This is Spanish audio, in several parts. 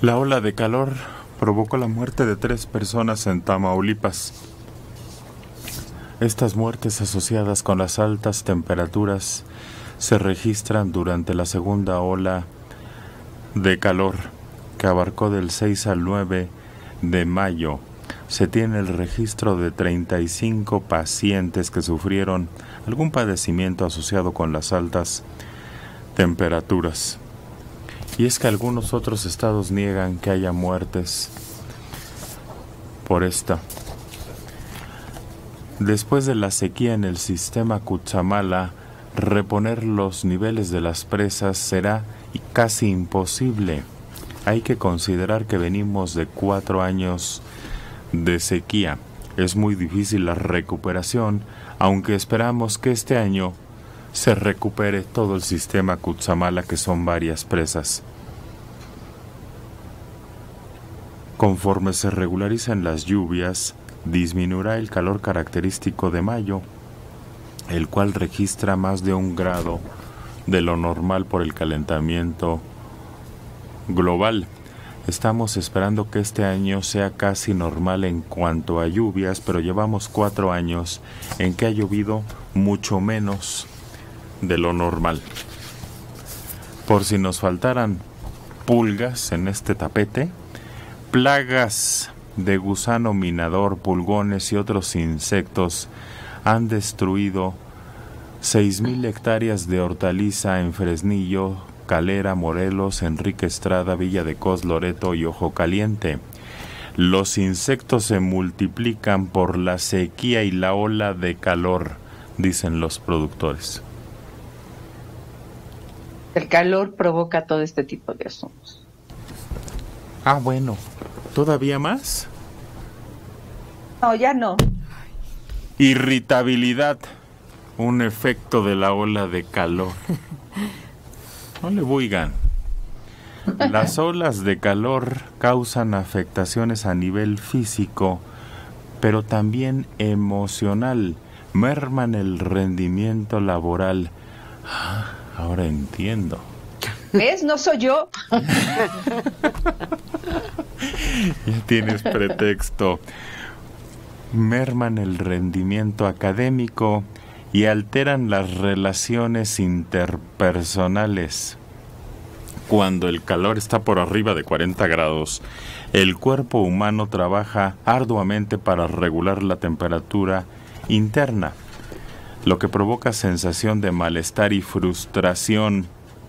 La ola de calor provocó la muerte de 3 personas en Tamaulipas. Estas muertes asociadas con las altas temperaturas se registran durante la segunda ola de calor que abarcó del 6 al 9 de mayo. Se tiene el registro de 35 pacientes que sufrieron algún padecimiento asociado con las altas temperaturas. Y es que algunos otros estados niegan que haya muertes por esta. Después de la sequía en el sistema Cutzamala, reponer los niveles de las presas será casi imposible. Hay que considerar que venimos de 4 años de sequía. Es muy difícil la recuperación, aunque esperamos que este año se recupere todo el sistema Cutzamala, que son varias presas. Conforme se regularicen las lluvias, disminuirá el calor característico de mayo, el cual registra más de 1 grado de lo normal por el calentamiento global. Estamos esperando que este año sea casi normal en cuanto a lluvias, pero llevamos 4 años en que ha llovido mucho menos de lo normal. Por si nos faltaran pulgas en este tapete, plagas de gusano minador, pulgones y otros insectos han destruido 6,000 hectáreas de hortaliza en Fresnillo, Calera, Morelos, Enrique Estrada, Villa de Cos, Loreto y Ojo Caliente. Los insectos se multiplican por la sequía y la ola de calor, dicen los productores. El calor provoca todo este tipo de asuntos. Ah, bueno. ¿Todavía más? No, ya no. Irritabilidad, un efecto de la ola de calor. No le buigan. Las olas de calor causan afectaciones a nivel físico, pero también emocional. Merman el rendimiento laboral. Ah, ahora entiendo. ¿Ves? No soy yo. Ya tienes pretexto. Merman el rendimiento académico y alteran las relaciones interpersonales. Cuando el calor está por arriba de 40 grados, el cuerpo humano trabaja arduamente para regular la temperatura interna, lo que provoca sensación de malestar y frustración.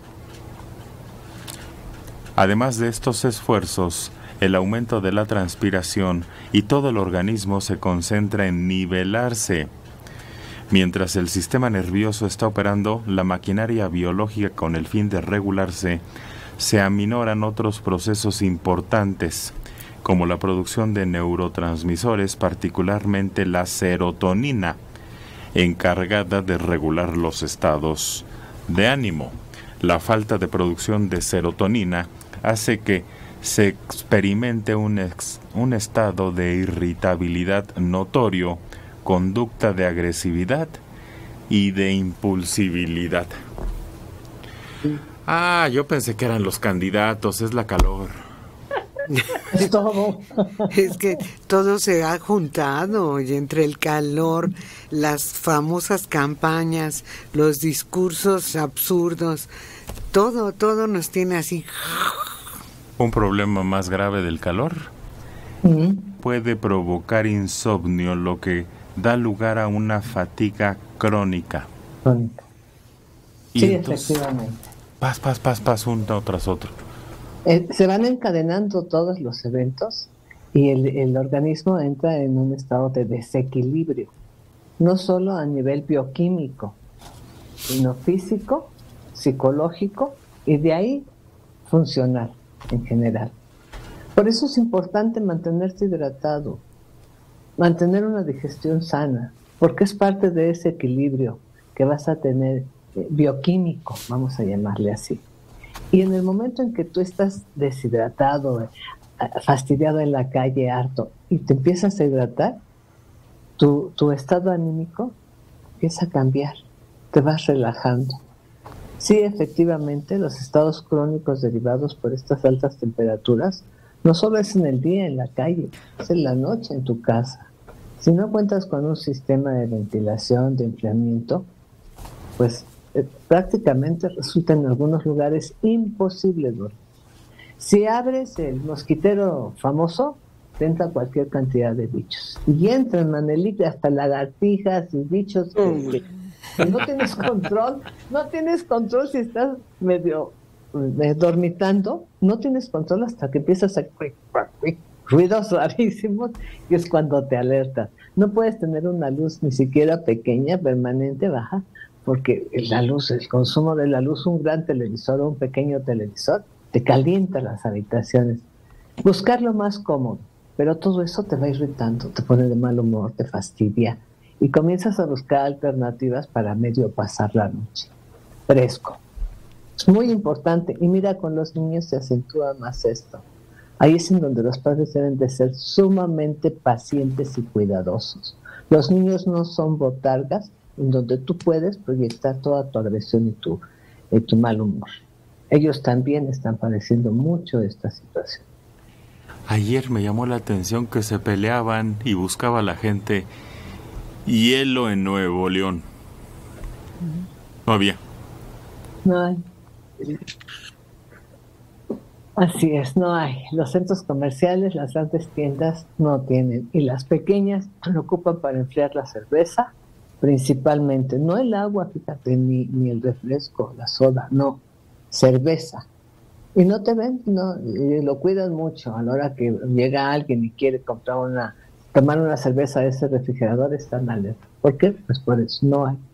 Además de estos esfuerzos, el aumento de la transpiración y todo el organismo se concentra en nivelarse. Mientras el sistema nervioso está operando, la maquinaria biológica con el fin de regularse, se aminoran otros procesos importantes, como la producción de neurotransmisores, particularmente la serotonina, encargada de regular los estados de ánimo. La falta de producción de serotonina hace que se experimente un estado de irritabilidad notorio, conducta de agresividad y de impulsibilidad. Ah, yo pensé que eran los candidatos, es la calor. Es todo. Es que todo se ha juntado y entre el calor, las famosas campañas, los discursos absurdos, todo nos tiene así. Un problema más grave del calor puede provocar insomnio, lo que da lugar a una fatiga crónica. Y Sí, entonces, efectivamente. Paz, uno tras otro. Se van encadenando todos los eventos y el organismo entra en un estado de desequilibrio, no solo a nivel bioquímico, sino físico, psicológico y de ahí funcional en general. Por eso es importante mantenerse hidratado, mantener una digestión sana, porque es parte de ese equilibrio que vas a tener bioquímico, vamos a llamarle así. Y en el momento en que tú estás deshidratado, fastidiado en la calle, harto, y te empiezas a hidratar, tu estado anímico empieza a cambiar, te vas relajando. Sí, efectivamente, los estados crónicos derivados por estas altas temperaturas no solo es en el día en la calle, es en la noche en tu casa. Si no cuentas con un sistema de ventilación, de enfriamiento, pues prácticamente resulta en algunos lugares imposible dormir. Si abres el mosquitero famoso, te entra cualquier cantidad de bichos. Y entran, Manelita, hasta lagartijas y bichos que no tienes control. No tienes control si estás medio dormitando. No tienes control hasta que empiezas a ruidos rarísimos y es cuando te alertas. No puedes tener una luz ni siquiera pequeña, permanente, baja, porque la luz, el consumo de la luz, un gran televisor o un pequeño televisor, te calienta las habitaciones. Buscar lo más cómodo, pero todo eso te va irritando, te pone de mal humor, te fastidia y comienzas a buscar alternativas para medio pasar la noche. Fresco. Es muy importante y mira, con los niños se acentúa más esto. Ahí es en donde los padres deben de ser sumamente pacientes y cuidadosos. Los niños no son botargas en donde tú puedes proyectar toda tu agresión y tu mal humor. Ellos también están padeciendo mucho esta situación. Ayer me llamó la atención que se peleaban y buscaba la gente hielo en Nuevo León. No había. No hay. Así es, no hay. Los centros comerciales, las grandes tiendas no tienen. Y las pequeñas lo ocupan para enfriar la cerveza, principalmente. No el agua, fíjate, ni el refresco, la soda, no. Cerveza. Y no te ven, no, y lo cuidan mucho. A la hora que llega alguien y quiere tomar una cerveza de ese refrigerador, están alerta. ¿Por qué? Pues por eso, no hay.